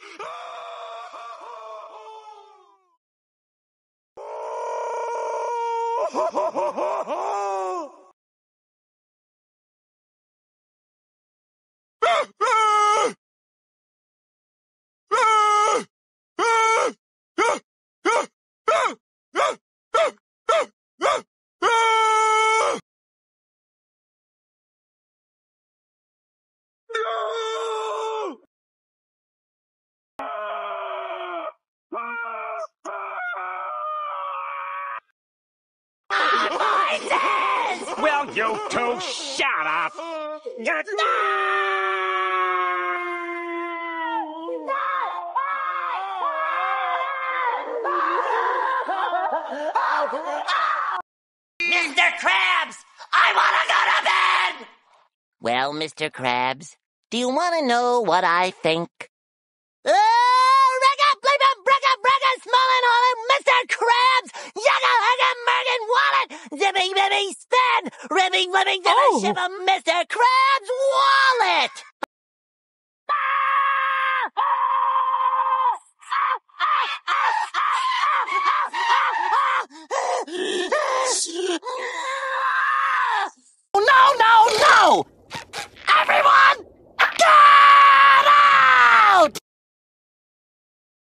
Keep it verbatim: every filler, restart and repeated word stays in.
Will you two shut up? Mister Krabs! I want to go to bed! Well, Mister Krabs, do you want to know what I think? Oh, Rega, Bleeba, Brega, Brega, Smolin, Holland, Mister Krabs, Yugga, Hugga, Mergen, Wallet, Zippy, Bibby, Stan, Ribbing, Ribbing, Zibba, Oh. Shibba, Mister Krabs' wallet!